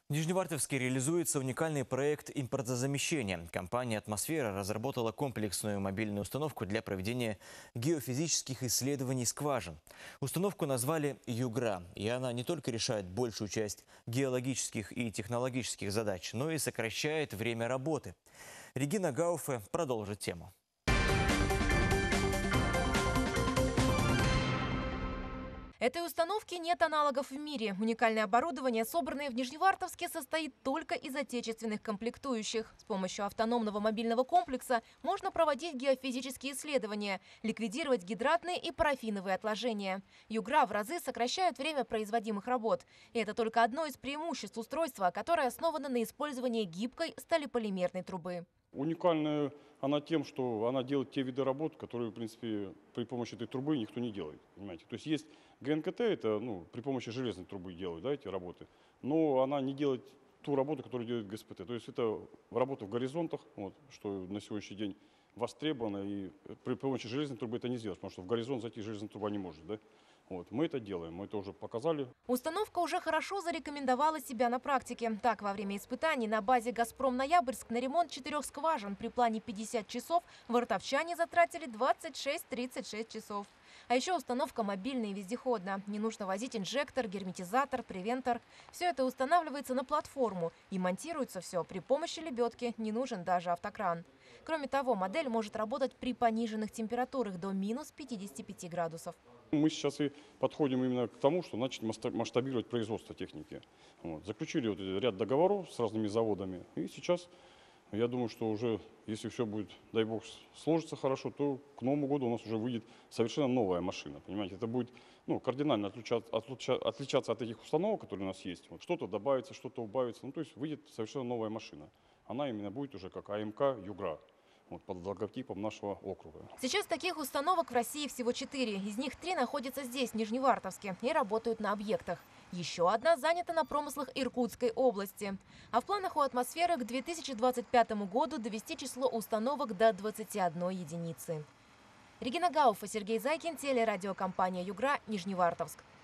В Нижневартовске реализуется уникальный проект импортозамещения. Компания «Атмосфера» разработала комплексную мобильную установку для проведения геофизических исследований скважин. Установку назвали «Югра», и она не только решает большую часть геологических и технологических задач, но и сокращает время работы. Регина Гауфе продолжит тему. Этой установки нет аналогов в мире. Уникальное оборудование, собранное в Нижневартовске, состоит только из отечественных комплектующих. С помощью автономного мобильного комплекса можно проводить геофизические исследования, ликвидировать гидратные и парафиновые отложения. Югра в разы сокращает время производимых работ. И это только одно из преимуществ устройства, которое основано на использовании гибкой сталеполимерной трубы. Уникальная она тем, что она делает те виды работ, которые, в принципе, при помощи этой трубы никто не делает. Понимаете? То есть ГНКТ, это при помощи железной трубы делают, да, эти работы, но она не делает ту работу, которую делает ГСПТ. То есть это работа в горизонтах, что на сегодняшний день востребовано, и при помощи железной трубы это не сделаешь, потому что в горизонт зайти железная труба не может. Да? Мы это делаем, мы это уже показали. Установка уже хорошо зарекомендовала себя на практике. Так, во время испытаний на базе «Газпром-Ноябрьск» на ремонт 4 скважин при плане 50 часов вартовчане затратили 26-36 часов. А еще установка мобильная и вездеходная. Не нужно возить инжектор, герметизатор, превентор. Все это устанавливается на платформу и монтируется все при помощи лебедки. Не нужен даже автокран. Кроме того, модель может работать при пониженных температурах до минус 55 градусов. Мы сейчас и подходим именно к тому, что начать масштабировать производство техники. Заключили ряд договоров с разными заводами. И сейчас, я думаю, что уже, если все будет, дай бог, сложится хорошо, то к Новому году у нас уже выйдет совершенно новая машина. Понимаете, это будет кардинально отличаться от этих установок, которые у нас есть. Что-то добавится, что-то убавится. То есть выйдет совершенно новая машина. Она именно будет уже как АМК «Югра». Под логотипом нашего округа. Сейчас таких установок в России всего 4. Из них 3 находятся здесь, в Нижневартовске, и работают на объектах. Еще одна занята на промыслах Иркутской области. А в планах у «Атмосферы» к 2025 году довести число установок до 21 единицы. Регина Гауфа, Сергей Зайкин, телерадиокомпания «Югра», Нижневартовск.